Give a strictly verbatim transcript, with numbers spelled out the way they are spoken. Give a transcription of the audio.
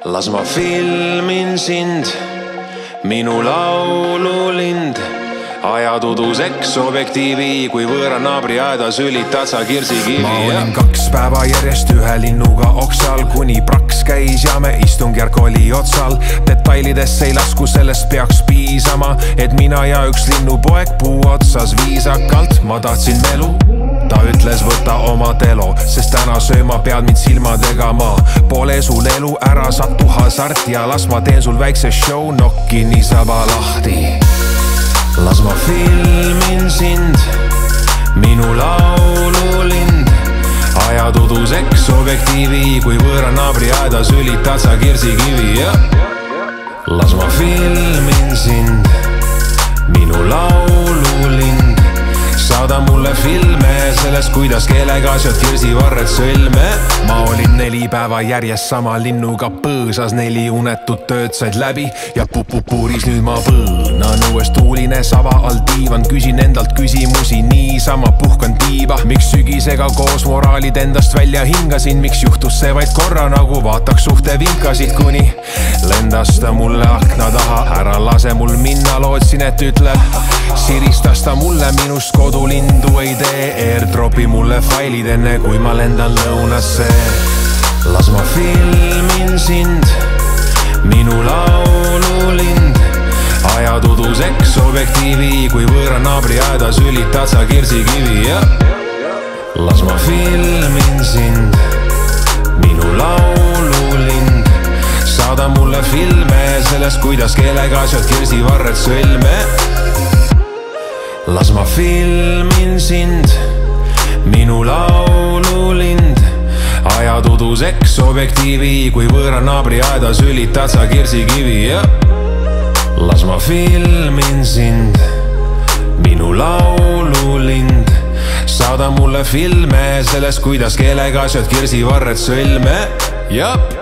Las ma filmin sind, minu laululind. Ajad uduseks objektiivi, kui võõra naabri aeda sülitad sa kirsikivi. Ma olin kaks päeva järjest ühe linnuga oksal, kuni praks käis ja me istungjärk oli otsal. Detailidesse ei lasku, sellest peaks piisama, et mina ja üks linnupoeg puu otsas viisakalt. Ma tahtsin melu, ta ütles võta oma telo, sest täna sööma pead mind silmadega ma. Pole sul elu, ära satu hasart ja las ma teen sul väikse show, nokki niisama lahti. Las ma filmin sind, minu laululind. Ajad uduseks objektiivi, kui võõra naabri aeda sülitad sa kirsikivi, jah. Las ma filmin sind, minu laululind. Saada mulle filme sellest, kuidas keelega asjad kirsivarred sõlme. Ma olin neli päeva järjest sama linnuga põõsas, neli unetut tööd said läbi ja pupupuuris nüüd ma põõnan. Õues tuuline sava all diivan, küsin endalt küsimusi, niisama puhkan tiiba. Miks sügisega koos moraalid endast välja hingasin, miks juhtus see vaid korra, nagu vaataks suhte vinkasid, kuni lendas ta mulle akna taha. Ära lase mul minna, lootsin, et ütleb, siristas ta mulle minust kodu lindu ei tee, airdropi mulle failid enne, kui ma lendan lõunasse. Las ma filmin sind, minu laululind. Ajad uduseks objektiivi, kui võõra naabri aeda sülitad sa kirsikivi, jah. Las ma filmin sind, minu laululind. Saada mulle filme sellest, kuidas keelega asjad kirsivarred sõlme. Las ma filmin sind, minu laululind. Ajad uduseks objektiivi, kui võõra naabri aeda sülitad sa kirsikivi, jah. Las ma filmin sind, minu laululind. Saada mulle filme sellest, kuidas keelega asjad kirsivarred sõlme, jah.